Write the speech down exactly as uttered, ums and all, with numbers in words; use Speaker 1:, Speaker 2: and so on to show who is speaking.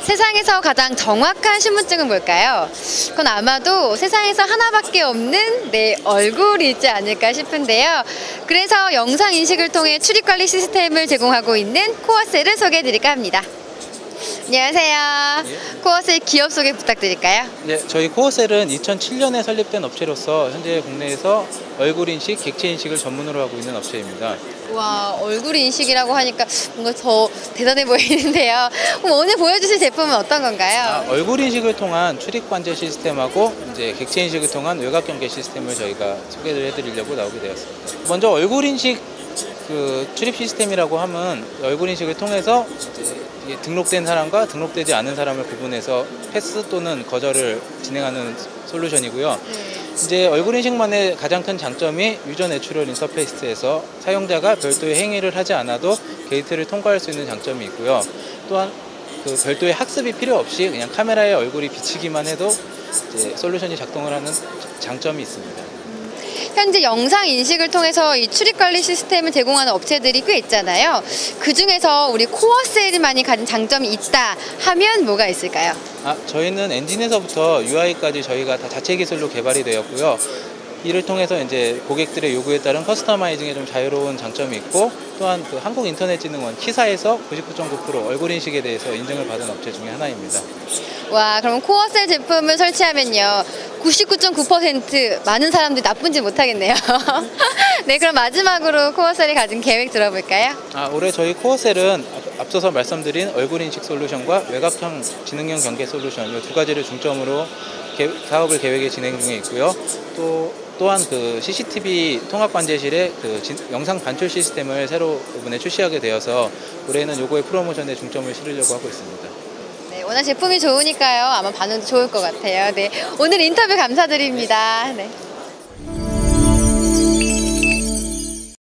Speaker 1: 세상에서 가장 정확한 신분증은 뭘까요? 그건 아마도 세상에서 하나밖에 없는 내 얼굴이지 않을까 싶은데요. 그래서 영상 인식을 통해 출입 관리 시스템을 제공하고 있는 코어셀을 소개해 드릴까 합니다. 안녕하세요.
Speaker 2: 예.
Speaker 1: 코어셀 기업 소개 부탁드릴까요?
Speaker 2: 네, 저희 코어셀은 이천칠 년에 설립된 업체로서 현재 국내에서 얼굴 인식, 객체 인식을 전문으로 하고 있는 업체입니다.
Speaker 1: 와, 얼굴 인식이라고 하니까 뭔가 더 대단해 보이는데요. 그럼 오늘 보여주실 제품은 어떤 건가요?
Speaker 2: 아, 얼굴 인식을 통한 출입 관제 시스템하고 이제 객체 인식을 통한 외곽 경계 시스템을 저희가 소개를 해드리려고 나오게 되었습니다. 먼저 얼굴 인식 그 출입 시스템이라고 하면 얼굴 인식을 통해서 이제 등록된 사람과 등록되지 않은 사람을 구분해서 패스 또는 거절을 진행하는 솔루션이고요.
Speaker 1: 네.
Speaker 2: 이제 얼굴 인식만의 가장 큰 장점이 유저 내추럴 인터페이스에서 사용자가 별도의 행위를 하지 않아도 게이트를 통과할 수 있는 장점이 있고요. 또한 그 별도의 학습이 필요 없이 그냥 카메라에 얼굴이 비치기만 해도 이제 솔루션이 작동을 하는 장점이 있습니다.
Speaker 1: 현재 영상 인식을 통해서 이 출입 관리 시스템을 제공하는 업체들이 꽤 있잖아요. 그 중에서 우리 코어셀만이 가진 장점이 있다 하면 뭐가 있을까요?
Speaker 2: 아, 저희는 엔진에서부터 유아이까지 저희가 다 자체 기술로 개발이 되었고요. 이를 통해서 이제 고객들의 요구에 따른 커스터마이징에 좀 자유로운 장점이 있고, 또한 그 한국인터넷진흥원 키사에서 구십구 점 구 퍼센트 얼굴 인식에 대해서 인증을 받은 업체 중에 하나입니다.
Speaker 1: 와, 그럼 코어셀 제품을 설치하면요, 구십구 점 구 퍼센트 많은 사람들이 나쁜지 못하겠네요. 네, 그럼 마지막으로 코어셀이 가진 계획 들어볼까요?
Speaker 2: 아, 올해 저희 코어셀은 앞서서 말씀드린 얼굴 인식 솔루션과 외곽형 지능형 경계 솔루션 이 두 가지를 중점으로 개, 사업을 계획에 진행 중에 있고요. 또 또한 그 씨씨티비 통합 관제실에 그 진, 영상 반출 시스템을 새로 이번에 출시하게 되어서 올해는 요거의 프로모션에 중점을 실으려고 하고 있습니다.
Speaker 1: 네, 워낙 제품이 좋으니까요. 아마 반응도 좋을 것 같아요. 네, 오늘 인터뷰 감사드립니다. 네.